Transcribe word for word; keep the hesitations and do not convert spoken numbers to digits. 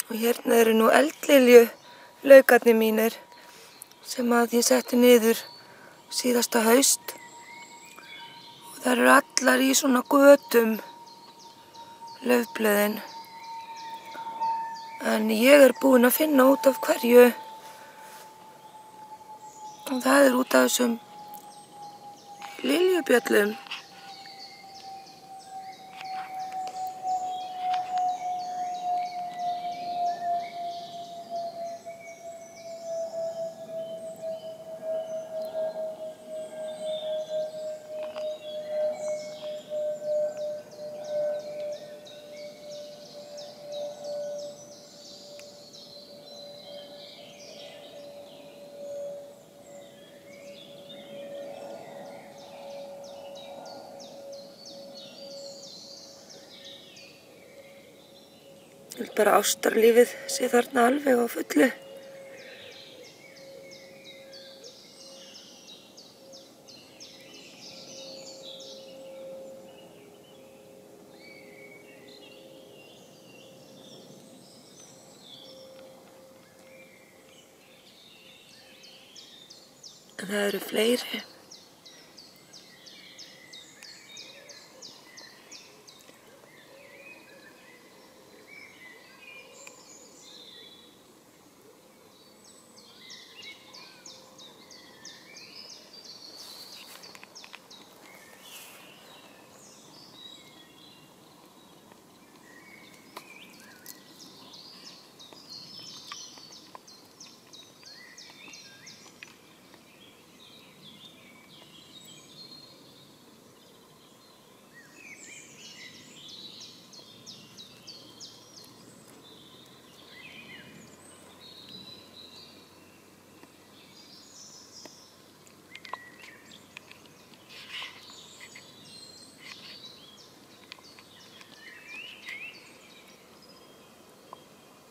Og hérna eru nú eldliljuæxlisir mínir sem að ég setti niður síðasta haust. Og þær eru allar í svona götum, laufblöðin. En ég er búin að finna út af hverju. Og það er út af þessum liljubjöllum. Ég vil bara ástarlífið sé þarna alveg á fullu. En það eru fleiri.